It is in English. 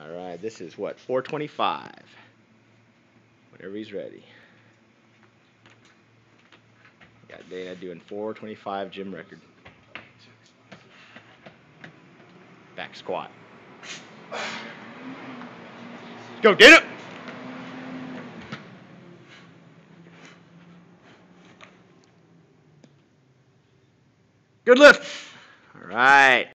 All right, this is what, 425. Whenever he's ready. Got Dana doing 425 gym record. Back squat. Let's go, Dana! Good lift. All right.